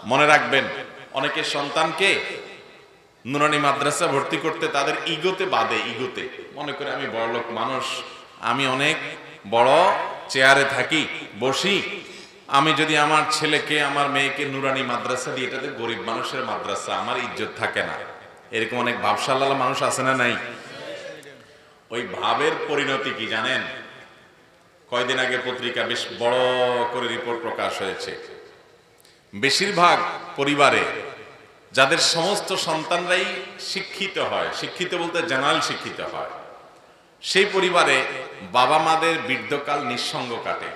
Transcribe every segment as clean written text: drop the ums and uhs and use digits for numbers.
মনে রাখবেন, অনেকের সন্তানকে নুরানি মাদ্রাসা ভর্তি করতে তাদের ইগোতে বাদে, ইগোতে মনে করে আমি বড়লোক মানুষ, আমি অনেক বড় চেয়ারে থাকি বসি, আমি যদি আমার ছেলেকে আমার মেয়েকে নুরানি মাদ্রাসা দিয়ে, এটাতে গরিব মানুষের মাদ্রাসা, আমার ইজ্জত থাকে না। এরকম অনেক ভাবসালাল মানুষ আছে না নাই? ওই ভাবের পরিণতি কি জানেন? কয়দিন আগে পত্রিকা বেশ বড় করে রিপোর্ট প্রকাশ হয়েছে, বেশিরভাগ পরিবারে যাদের সমস্ত সন্তানরাই শিক্ষিত হয়, শিক্ষিত বলতে জেনারেল শিক্ষিত হয়, সেই পরিবারে বাবা মাদের বৃদ্ধকাল নিঃসঙ্গ কাটে।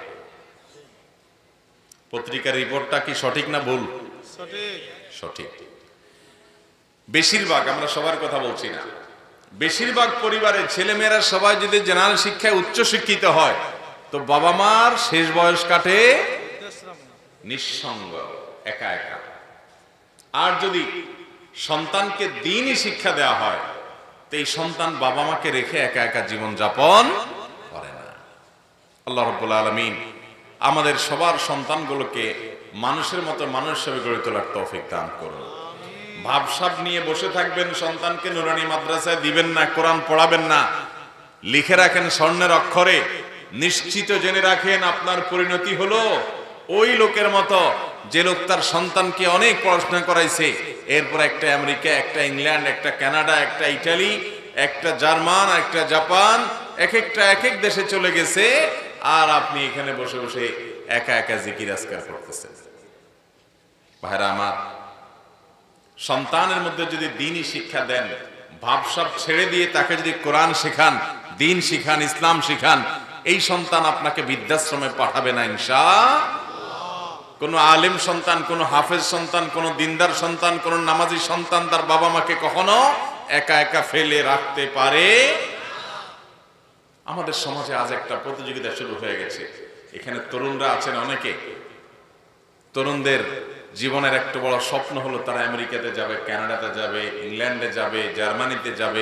পত্রিকার রিপোর্টটা কি সঠিক না ভুল? সঠিক। বেশিরভাগ, আমরা সবার কথা বলছি না, বেশিরভাগ পরিবারে ছেলেমেয়েরা সবাই যদি জেনারেল শিক্ষায় উচ্চ শিক্ষিত হয়, তো বাবা মার শেষ বয়স কাটে নিঃসঙ্গ, একা একা। আর যদি সন্তানকে দ্বীনি শিক্ষা দেওয়া হয়, তো এই সন্তান বাবা মাকে রেখে একা একা জীবন যাপন করে না। আল্লাহ রাব্বুল আলামিন আমাদের সবার সন্তানগুলোকে মানুষের মতো মানুষ হিসেবে গড়ে তোলার তৌফিক দান করুন। ভাবসাব নিয়ে বসে থাকবেন, সন্তানকে নুরানি মাদ্রাসায় দিবেন না, কোরআন পড়াবেন না, লিখে রাখেন স্বর্ণের অক্ষরে, নিশ্চিত জেনে রাখেন আপনার পরিণতি হলো ওই লোকের মতো যে লোক তার সন্তানকে অনেক পড়াশোনা করাইছে, এরপর একটা আমেরিকা, একটা ইংল্যান্ড, একটা কানাডা, একটা ইটালি, একটা জার্মান, একটা জাপান, এক এক দেশে চলে গেছে, আর আপনি এখানে বসে বসে একা একা জিকির আজকার করতেছেন। ভাইরা আমার, সন্তানের মধ্যে যদি দ্বীনি শিক্ষা দেন, ভাবসাব ছেড়ে দিয়ে তাকে যদি কোরআন শেখান, দ্বীন শিখান, ইসলাম শিখান, এই সন্তান আপনাকে বৃদ্ধাশ্রমে পাঠাবে না ইনশাআল্লাহ। কোন আলেম সন্তান, কোন হাফেজ সন্তান, কোন দিনদার সন্তান, কোন নামাজি সন্তান তার বাবা মাকে কখনো একা একা ফেলে রাখতে পারে। আমাদের সমাজে আজ একটা প্রতিযোগিতা শুরু হয়ে গেছে। এখানে তরুণরা আছেন অনেকে, তরুণদের জীবনের একটা বড় স্বপ্ন হলো তারা আমেরিকাতে যাবে, কানাডাতে যাবে, ইংল্যান্ডে যাবে, জার্মানিতে যাবে।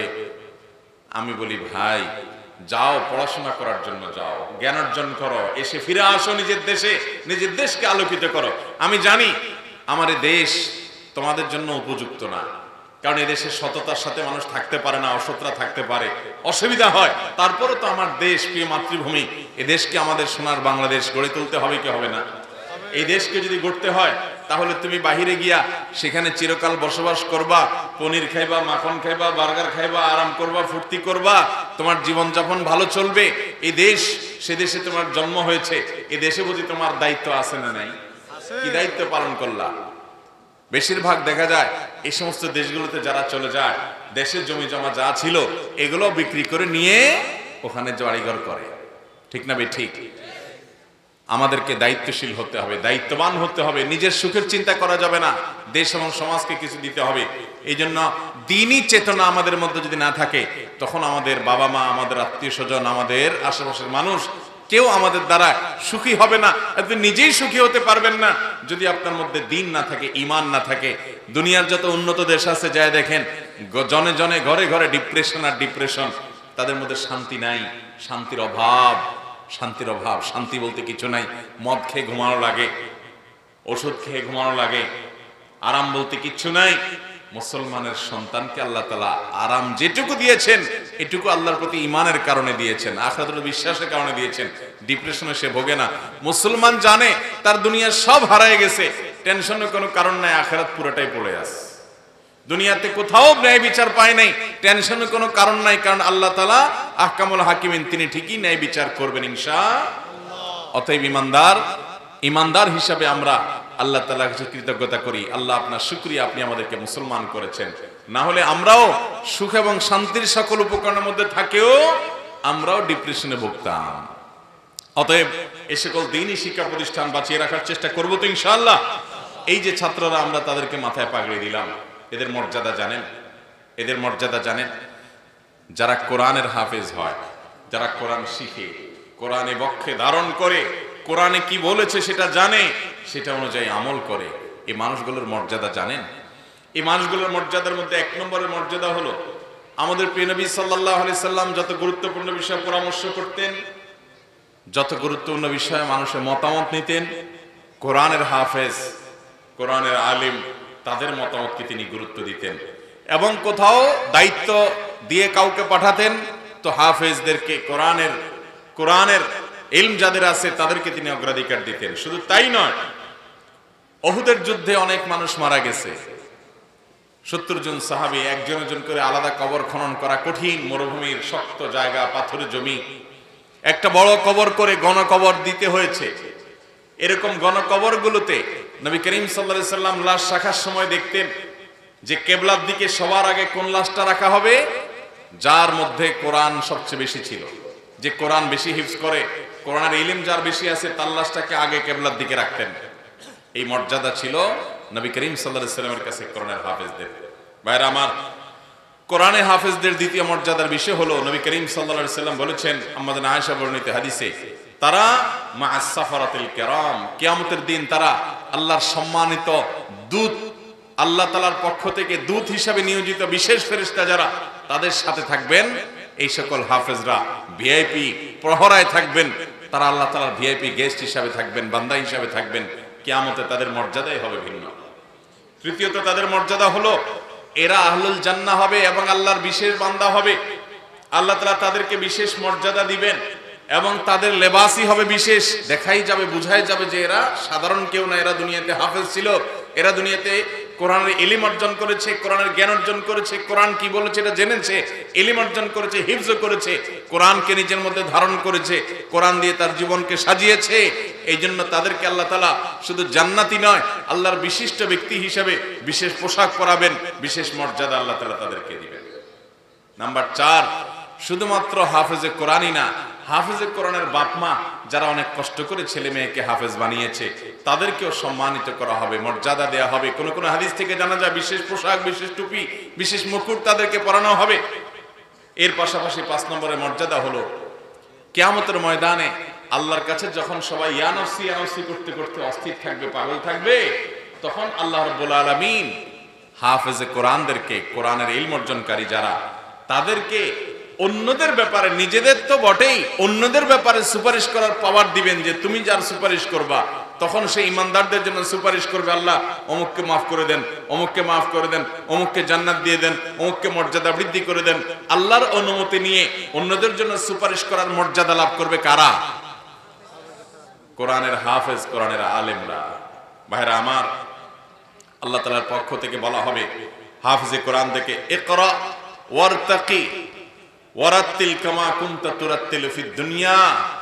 আমি বলি ভাই, যাও, পড়াশোনা করার জন্য যাও, জ্ঞান অর্জন করো, এসে ফিরে আসো নিজের দেশে, নিজের দেশকে আলোকিত করো। আমি জানি আমার এই দেশ তোমাদের জন্য উপযুক্ত না, কারণ এই দেশে সততার সাথে মানুষ থাকতে পারে না, অসতরা থাকতে পারে, অসুবিধা হয়। তারপরে তো আমার দেশ, প্রিয় মাতৃভূমি, এই দেশকে আমাদের সোনার বাংলাদেশ গড়ে তুলতে হবে কি হবে না? এই দেশকে যদি গড়তে হয়, তাহলে তুমি বাহিরে গিয়া সেখানে চিরকাল বসবাস করবা, পনির খাইবা, মাখন খাইবা, বার্গার খাইবা, আরাম করবা, ফুর্তি করবা, তোমার জীবনযাপন ভালো চলবে। এই দেশ, সে দেশে তোমার জন্ম হয়েছে, এই দেশে বুঝি তোমার দায়িত্ব আছে না নাই? কি দায়িত্ব পালন করলা? বেশিরভাগ দেখা যায় এই সমস্ত দেশগুলোতে যারা চলে যায়, দেশের জমি জমা যা ছিল এগুলো বিক্রি করে নিয়ে ওখানে বাড়িঘর করে। ঠিক না ভাই? ঠিক। আমাদেরকে দায়িত্বশীল হতে হবে, দায়িত্ববান হতে হবে, নিজের সুখের চিন্তা করা যাবে না, দেশ এবং সমাজকে কিছু দিতে হবে। এই জন্য দ্বীনি চেতনা আমাদের মধ্যে যদি না থাকে, তখন আমাদের বাবা মা, আমাদের আত্মীয় স্বজন, আমাদের আশেপাশের মানুষ কেউ আমাদের দ্বারা সুখী হবে না। আপনি নিজেই সুখী হতে পারবেন না যদি আপনার মধ্যে দ্বীন না থাকে, ঈমান না থাকে। দুনিয়ার যত উন্নত দেশ আছে যায় দেখেন, জনে জনে, ঘরে ঘরে ডিপ্রেশন আর ডিপ্রেশন, তাদের মধ্যে শান্তি নাই, শান্তির অভাব, শান্তির অভাব। শান্তি বলতে কিছু নাই। মদ খেয়ে ঘুমানো লাগে, ওষুধ খেয়ে ঘুমানো লাগে, আরাম বলতে কিচ্ছু নাই। মুসলমানের সন্তানকে আল্লাহ তাআলা আরাম যেটুকু দিয়েছেন, এটুকু আল্লাহর প্রতি ঈমানের কারণে দিয়েছেন, আখিরাতের বিশ্বাসের কারণে দিয়েছেন। ডিপ্রেশনে সে ভোগে না। মুসলমান জানে তার দুনিয়া সব হারিয়ে গেছে, টেনশনের কোনো কারণ নাই, আখিরাত পুরোটাই পড়ে আছে। দুনিয়াতে কোথাও ন্যায় বিচার পায় নাই, টেনশনের কোনো কারণ নাই, কারণ আল্লাহ তাআলা আহকামুল হাকিমিন, তিনি ঠিকই ন্যায় বিচার করবেন ইনশাআল্লাহ। অতএব ইমানদার হিসাবে আমরা আল্লাহ তাআলার কাছে কৃতজ্ঞতা করি। আল্লাহ, আপনার শুকরিয়া, আপনি আমাদেরকে মুসলমান করেছেন। না হলে আমরাও সুখ এবং শান্তির সকল উপকরণের মধ্যে থাকেও আমরাও ডিপ্রেশনে ভুগতাম। অতএব এই সকল দ্বীনি শিক্ষা প্রতিষ্ঠান বাঁচিয়ে রাখার চেষ্টা করবো তো ইনশাআল্লাহ। এই যে ছাত্ররা, আমরা তাদেরকে মাথায় পাগড়ি দিলাম, এদের মর্যাদা জানেন? এদের মর্যাদা জানেন? যারা কোরআনের হাফেজ হয়, যারা কোরআন শিখে, কোরআনে বক্ষে ধারণ করে, কোরআনে কি বলেছে সেটা জানে, সেটা অনুযায়ী আমল করে, এই মানুষগুলোর মর্যাদা জানেন? এই মানুষগুলোর মর্যাদার মধ্যে এক নম্বরের মর্যাদা হলো, আমাদের প্রিয় নবী সাল্লাল্লাহু আলাইহি সাল্লাম যত গুরুত্বপূর্ণ বিষয়ে পরামর্শ করতেন, যত গুরুত্বপূর্ণ বিষয়ে মানুষের মতামত নিতেন, কোরআনের হাফেজ কোরআনের আলিম, তাদের মতামতকে তিনি গুরুত্ব দিতেন। এবং কোথাও দায়িত্ব দিয়ে কাউকে পাঠাতেন তো হাফেজদেরকে, কোরআনের ইলম যাদের আছে তাদেরকে তিনি অগ্রাধিকার দিতেন। শুধু তাই নয়, উহুদের যুদ্ধে অনেক মানুষ মারা গেছে, 70 জন সাহাবী, একজন একজন করে আলাদা কবর খনন করা কঠিন, মরুভূমির শক্ত জায়গা, পাথরের জমি, একটা বড় কবর করে গণকবর দিতে হয়েছে। এরকম গণকবরগুলোতে নবী করিম সাল্লাল্লাহু আলাইহি সাল্লাম লাশ রাখার সময় দেখতেন যে কেবলার দিকে সবার আগে কোন লাশটা রাখা হবে, যার মধ্যে কোরআন সবচেয়ে বেশি ছিল, যে কোরআন বেশি হিফজ করে, কোরআনের ইলম যার বেশি আছে, তার লাশটাকে আগে কেবলার দিকে রাখতেন। এই মর্যাদা ছিল নবী করিম সাল্লাল্লাহু আলাইহি সাল্লামের কাছে কোরআনের হাফেজদের। ভাইরা আমার, কোরআনে হাফেজদের দ্বিতীয় মর্যাদার বিষয় হলো, নবী করিম সাল্লাল্লাহু আলাইহি সাল্লাম বলেছেন আমাদের আয়েশা বর্ণিত হাদিসে, তারা মা'আস সাফারাতিল কিরাম, কিয়ামতের দিন তারা আল্লাহর সম্মানিত দূত, আল্লাহ তাআলার পক্ষ থেকে দূত হিসাবে নিয়োজিত বিশেষ ফেরেশতা যারা, তাদের সাথে থাকবেন। এই সকল হাফেজরা ভিআইপি প্রহরায় থাকবেন, তারা আল্লাহ তাআলার ভিআইপি গেস্ট হিসাবে থাকবেন, বান্দা হিসাবে থাকবেন। কিয়ামতে তাদের মর্যাদাই হবে ভিন্ন। তৃতীয়ত, তাদের মর্যাদা হলো এরা আহলুল জান্নাহ হবে এবং আল্লাহর বিশেষ বান্দা হবে। আল্লাহ তাআলা তাদেরকে বিশেষ মর্যাদা দিবেন এবং তাদের লেবাসই হবে বিশেষ। দেখাই যাবে, বুঝাই যাবে যে এরা সাধারণ কেউ না, এরা দুনিয়াতে হাফেজ ছিল, এরা দুনিয়াতে কোরআনের ইলম অর্জন করেছে, কোরআনের জ্ঞান অর্জন করেছে, কোরআন কি বলেছে এটা জেনেছে, ইলম অর্জন করেছে, হিফজ করেছে, কোরআনকে নিজের মধ্যে ধারণ করেছে, কোরআন দিয়ে তার জীবনকে সাজিয়েছে। এই জন্য তাদেরকে আল্লাহ তাআলা শুধু জান্নাতি নয়, আল্লাহর বিশিষ্ট ব্যক্তি হিসেবে বিশেষ পোশাক পরাবেন, বিশেষ মর্যাদা আল্লাহ তাআলা তাদেরকে দিবেন। নাম্বার 4, শুধুমাত্র হাফেজে কোরআনই না, হাফেজে কোরআনের বাপ মা যারা অনেক কষ্ট করে ছেলে মেয়েকে হাফেজ বানিয়েছে, তাদেরকেও সম্মানিত করা হবে, মর্যাদা দেওয়া হবে। কোন কোন হাদিস থেকে জানা যায় বিশেষ পোশাক, বিশেষ টুপি, বিশেষ মুকুট তাদেরকে পরানো হবে। এর পাশাপাশি 5 নম্বরের মর্যাদা হলো কিয়ামতের ময়দানে আল্লাহর কাছে যখন সবাই ইয়া নফসি ইয়া নফসি করতে করতে অস্থির থাকবে, পাগল থাকবে, তখন আল্লাহ রাব্বুল আলামিন হাফেজে কোরআনদেরকে, কোরআনের ইলম অর্জনকারী যারা, তাদেরকে অন্যদের ব্যাপারে, নিজেদের তো বটেই, অন্যদের ব্যাপারে সুপারিশ করার পাওয়ার দিবেন। যে তুমি যার সুপারিশ করবা, তখন সেই ইমানদারদের জন্য সুপারিশ করবে, আল্লাহ অমুককে মাফ করে দেন, অমুককে মাফ করে দেন, অমুককে জান্নাত দিয়ে দেন, অমুককে মর্যাদা বৃদ্ধি করে দেন। আল্লাহর অনুমতি নিয়ে অন্যদের জন্য সুপারিশ করার মর্যাদা লাভ করবে কারা? কোরআনের হাফেজ, কোরআনের আলেমরা। ভাইরা আমার, আল্লাহ তাআলার পক্ষ থেকে বলা হবে হাফেজে কোরআন থেকে, ইকরা ওয়ারতাকি ওয়ারাত্তিল কামা কুনতা তুরাত্তিলু ফিদ দুনিয়া।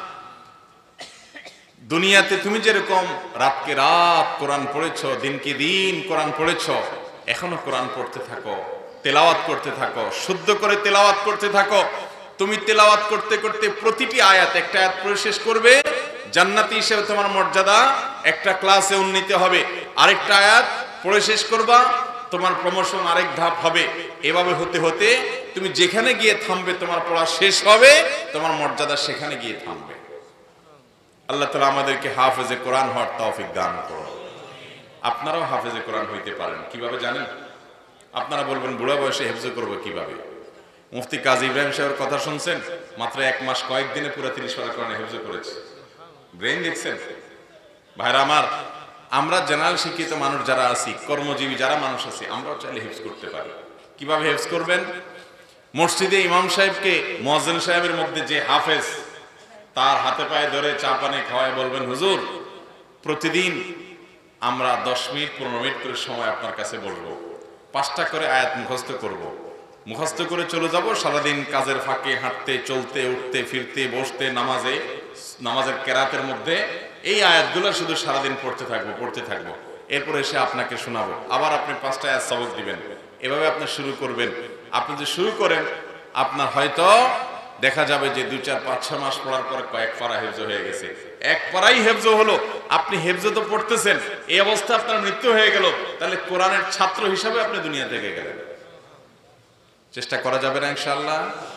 দুনিয়াতে তুমি যেরকম রাতকে রাত কোরআন পড়েছো, দিনকে দিন কোরআন পড়েছো, এখনো কোরআন পড়তে থাকো, তেলাওয়াত করতে থাকো, শুদ্ধ করে তেলাওয়াত করতে থাকো। তুমি তেলাওয়াত করতে করতে প্রতিটি আয়াত, একটা আয়াত পড়ে শেষ করবে, জান্নাতি হিসেবে তোমার মর্যাদা একটা ক্লাসে উন্নীত হবে। আরেকটা আয়াত পড়ে শেষ করবা, তোমার প্রমোশন আরেক ধাপ হবে। এভাবে হতে হতে তুমি যেখানে গিয়ে থামবে, তোমার পড়া শেষ হবে, তোমার মর্যাদা সেখানে গিয়ে থামবে। আল্লাহ তাআলা আমাদেরকে হাফেজে কোরআন হওয়ার তৌফিক দান করুন। আপনারাও হাফেজে কোরআন হইতে পারেন। কিভাবে জানেন? আপনারা বলবেন বুড়া বয়সে হেফজ করব কিভাবে? মুফতি কাজী ইব্রাহিম সাহেবের কথা শুনছেন? মাত্র 1 মাস কয়েকদিনে পুরো 30 পারা কোরআন হেফজ করেছে। ব্রেন দেখছেন? ভাইরা আমার, আমরা জেনারেল শিক্ষিত মানুষ যারা আছি, কর্মজীবী যারা মানুষ আছি, আমরাও চাইলে হেফজ করতে পারি। কিভাবে হেফজ করবেন? মসজিদে ইমাম সাহেবকে, মুয়াজ্জিন সাহেবের মধ্যে যে হাফেজ, তার হাতে পায়ে ধরে চা পানি খাওয়ায় বলবেন, হুজুর প্রতিদিন আমরা 10 মিনিট 15 মিনিট করে সময় আপনার কাছে বলবো, 5টা করে আয়াত মুখস্থ করব, মুখস্থ করে চলে যাব। সারাদিন কাজের ফাঁকে হাঁটতে, চলতে, উঠতে, ফিরতে, বসতে, নামাজের কেরাতের মধ্যে এই আয়াতগুলো শুধু সারাদিন পড়তে থাকবো। এরপর এসে আপনাকে শোনাবো, আবার আপনি 5টা আয়াত সবক দিবেন। এভাবে আপনি শুরু করবেন। আপনি যে শুরু করেন, আপনার হয়তো দেখা যাবে যে 2, 4, 5, 6 মাস পড়ার পর কয়েক পারা হেফজ হয়ে গেছে। এক পারাই হেফজ হলো, আপনি হেফজ তো পড়তেছেন, এই অবস্থা আপনার মৃত্যু হয়ে গেল, তাহলে কোরআনের ছাত্র হিসাবে আপনি দুনিয়া থেকে গেলেন। চেষ্টা করা যাবে না ইনশাআল্লাহ?